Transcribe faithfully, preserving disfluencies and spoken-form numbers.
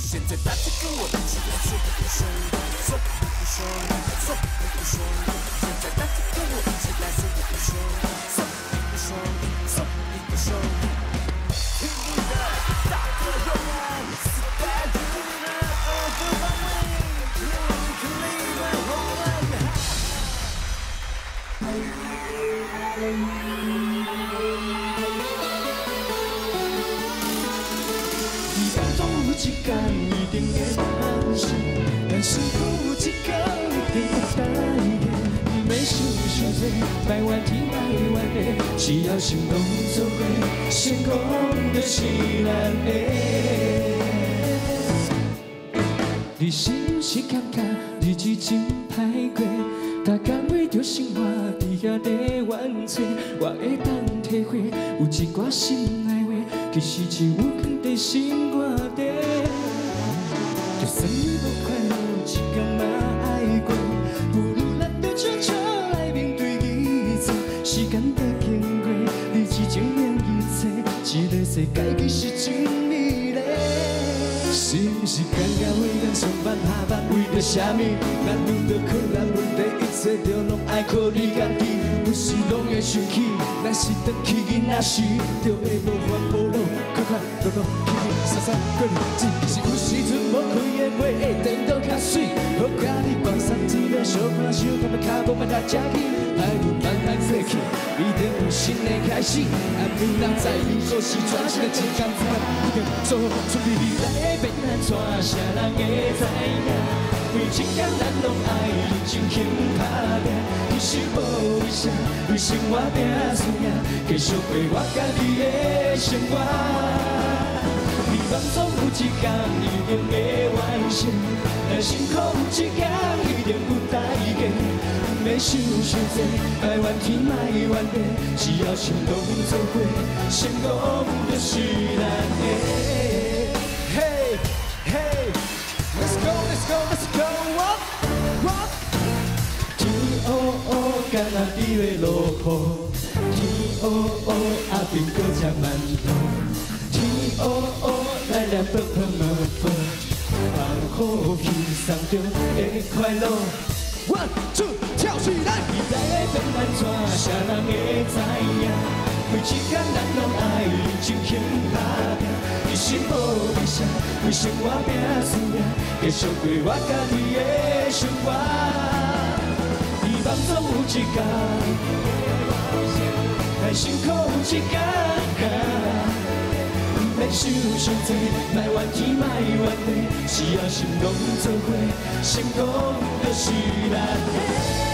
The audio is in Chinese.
现在大家跟我一起来做英雄，做英雄，做英雄。现在大家跟我一起来做英雄，做英雄，做英雄。听你的大歌勇敢，时代的女人，我不防卫，我可力挽红蓝。有一天一定会完成，但是有一天一定会答应。别想伤多，别怨天别怨地，只要行动做伙，成功就是咱的。你是不是感觉日子真歹过？大家为着生活伫遐在怨嗟，我会当体会，有一寡心内话，其实只有放在心肝底。就算你无快乐，一天嘛爱过，不如咱就悄悄来面对一切。时间在经过，你之前免一切，这个世界其实真美丽。是不是感觉为咱上班下班为着啥物？咱遇到困难问题，一切就拢爱靠你家己。有时拢会想起，咱是转去囡仔时，就会无烦无恼，快快乐乐起起散散过日子。是有时阵无开的花会变到较水，好甲你逛山天了，小看小看要脚无别来吃去。爱有慢慢过去，一定有新的开始。安眠人在意做事专心的情感才已经做好准备。未来变安怎，啥人会知影？为情感咱拢爱认真肯打拼。其实无为啥，为生活拼输赢，继续过我家己的生活。希望总有一天一定会完成，但辛苦有一天一定有代价。别想伤多，别怨天别怨地，只要行动做伙，成功就是咱的。Hey hey, let's go let's go let's go, walk walk。天黑黑，干那滴落落雨，天黑黑，阿边搁食馒头，天黑黑，来来碰碰摸摸，放好轻松着会快乐。One two， 跳起来！未来会变安怎，啥人会知影？每一天咱拢爱认真肯打拼，一生无为啥，为生活拼输赢，继续过我家己的生活。希望总有一天，但辛苦有一天。别想伤多，别怨天别怨地，只要行动做伙，成功就是咱的。